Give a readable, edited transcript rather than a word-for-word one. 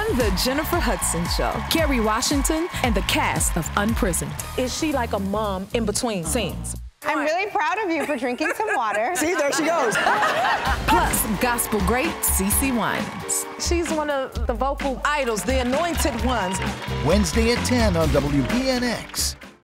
On The Jennifer Hudson Show, Kerry Washington and the cast of UnPrisoned. Is she like a mom in between scenes? I'm really proud of you for drinking some water. See, there she goes. Plus, gospel great CeCe Winans. She's one of the vocal idols, the anointed ones. Wednesday at 10 on WBNX.